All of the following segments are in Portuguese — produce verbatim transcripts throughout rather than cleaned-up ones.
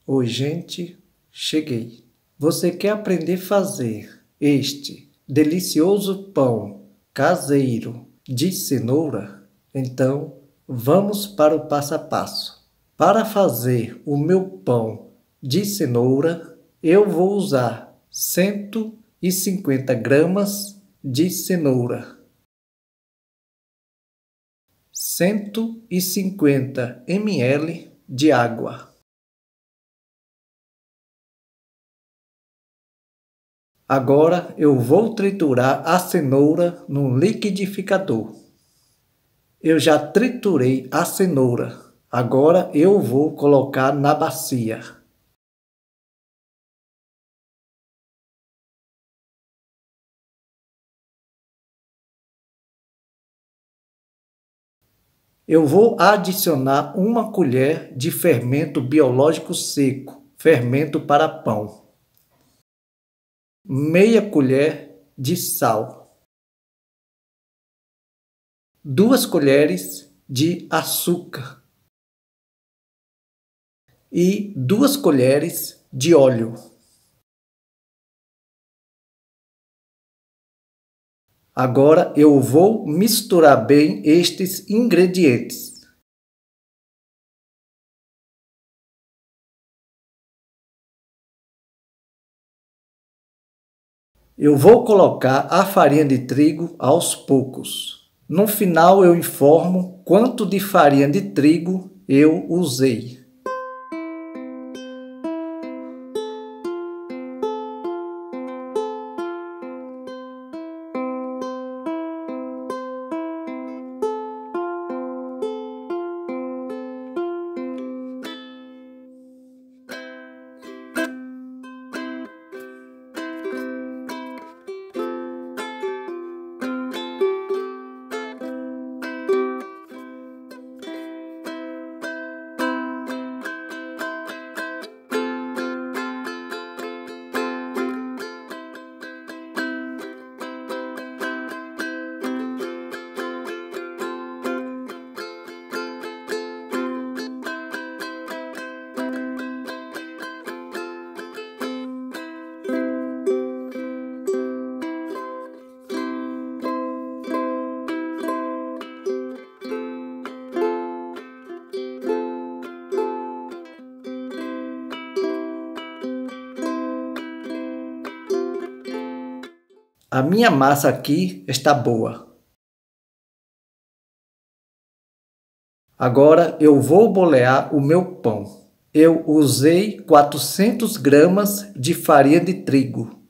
Oi, gente, cheguei. Você quer aprender a fazer este delicioso pão caseiro de cenoura? Então, vamos para o passo a passo. Para fazer o meu pão de cenoura, eu vou usar cento e cinquenta gramas de cenoura, cento e cinquenta mililitros de água. Agora eu vou triturar a cenoura no liquidificador. Eu já triturei a cenoura. Agora eu vou colocar na bacia. Eu vou adicionar uma colher de fermento biológico seco, fermento para pão. Meia colher de sal. Duas colheres de açúcar. E duas colheres de óleo. Agora eu vou misturar bem estes ingredientes. Eu vou colocar a farinha de trigo aos poucos. No final eu informo quanto de farinha de trigo eu usei. A minha massa aqui está boa. Agora eu vou bolear o meu pão. Eu usei quatrocentas gramas de farinha de trigo.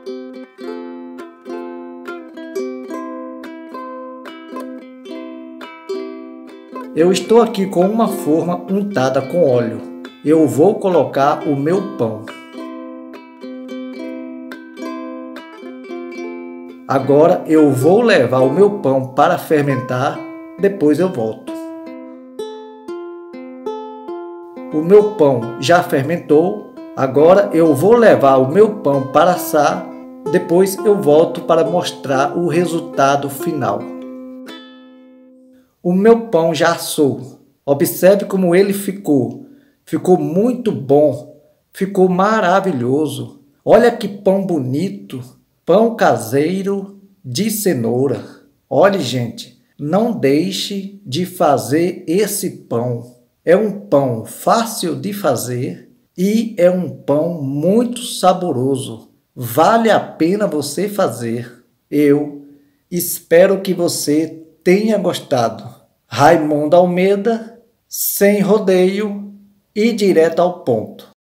Eu estou aqui com uma forma untada com óleo. Eu vou colocar o meu pão. Agora eu vou levar o meu pão para fermentar, depois eu volto. O meu pão já fermentou, agora eu vou levar o meu pão para assar, depois eu volto para mostrar o resultado final. O meu pão já assou, observe como ele ficou, ficou muito bom, ficou maravilhoso. Olha que pão bonito! Pão caseiro de cenoura. Olhe, gente, não deixe de fazer esse pão. É um pão fácil de fazer e é um pão muito saboroso. Vale a pena você fazer. Eu espero que você tenha gostado. Raimundo Almeida, sem rodeio e direto ao ponto.